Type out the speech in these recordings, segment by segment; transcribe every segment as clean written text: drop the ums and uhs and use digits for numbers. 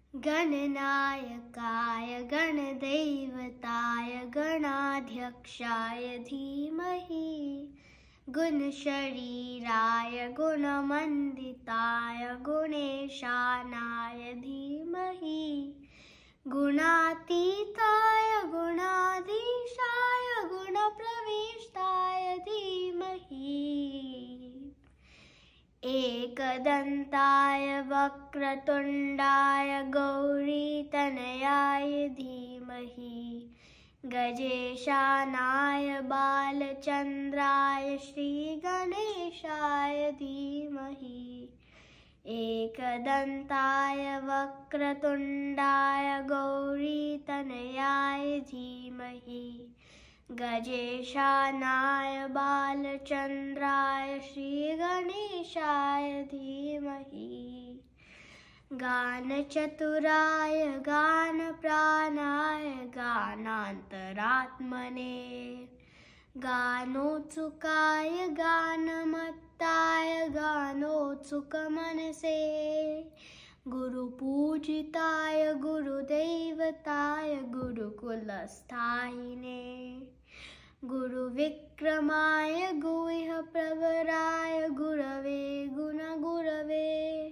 गणनायकाय गणदैवताय गणाध्यक्षाय धीमहि गुणशरीराय गुणमण्डिताय गुणेशानाय धीमहि गुणातीताय गुणाधीशाय गुणप्रविष्टाय धीमहि एकदन्ताय वक्रतुण्डाय गौरीतनयाय धीमहि गजेशानाय बालचन्द्राय श्रीगणेशाय धीमहि एकदन्ताय वक्रतुण्डाय गौरीतनयाय धीमहि गजेशानाय बालचन्द्राय श्रीगणेशाय धीमहि गानचतुराय गानप्राणाय गानान्तरात्मने गानोत्सुकाय गानमत्ताय गानोत्सुकमनसे गुरुपूजिताय गुरुदैवताय गुरुकुलस्थायिने गुरुविक्रमाय गुह्यप्रवराय गुरवे गुणगुरवे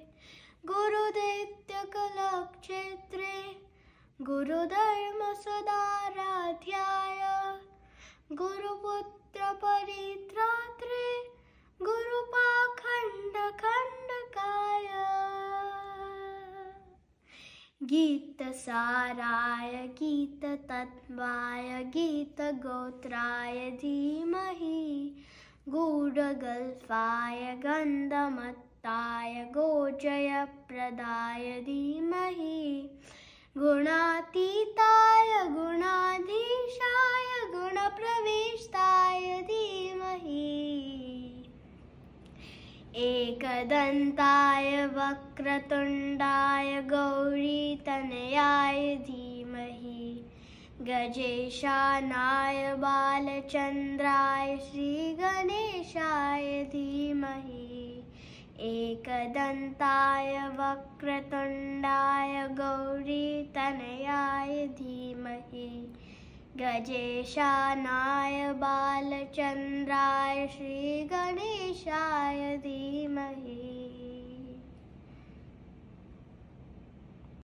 गुरुदैत्यकलक्षेत्रे गुरुधर्मसदाराध्याय गुरुपुत्रपरित्रात्रे गुरुपाखण्डखण्डकाय गीतसाराय गीततत्त्वाय गीतगोत्राय धीमहि गूढगल्फाय गन्धमत्ताय गोजयप्रदाय धीमहि गुणातीताय गुणाधीशाय गुणप्रविष्टाय धीमहि एकदन्ताय वक्रतुण्डाय गौरीतनयाय धीमहि गजेशानाय बालचन्द्राय श्रीगणेशाय धीमहि एकदन्ताय वक्रतुण्डाय गौरीतनयाय धीमहि गजेशानाय बालचन्द्राय श्रीगणेशाय धीमहि।